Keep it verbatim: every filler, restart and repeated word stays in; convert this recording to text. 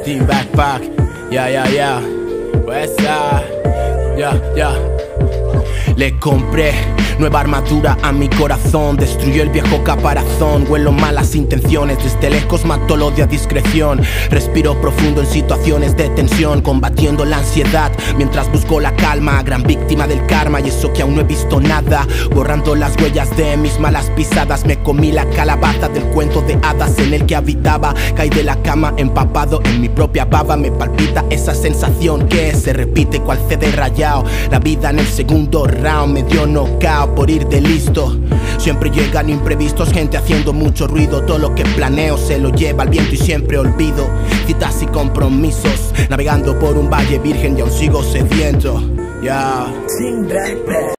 Team Backpack, ya, ya, ya. Pues, ya, ya, ya. Le compré nueva armadura a mi corazón, destruyó el viejo caparazón. Huelo malas intenciones, desde lejos mato el odio a discreción. Respiro profundo en situaciones de tensión, combatiendo la ansiedad mientras busco la calma. Gran víctima del karma y eso que aún no he visto nada. Borrando las huellas de mis malas pisadas. Me comí la calabaza del cuento de hadas en el que habitaba. Caí de la cama empapado en mi propia baba. Me palpita esa sensación que se repite cual C D rayado. La vida en el segundo round me dio knockout por ir de listo. Siempre llegan imprevistos, gente haciendo mucho ruido. Todo lo que planeo se lo lleva el viento y siempre olvido. Citas y compromisos, navegando por un valle virgen y aún sigo sediento. Ya. Yeah.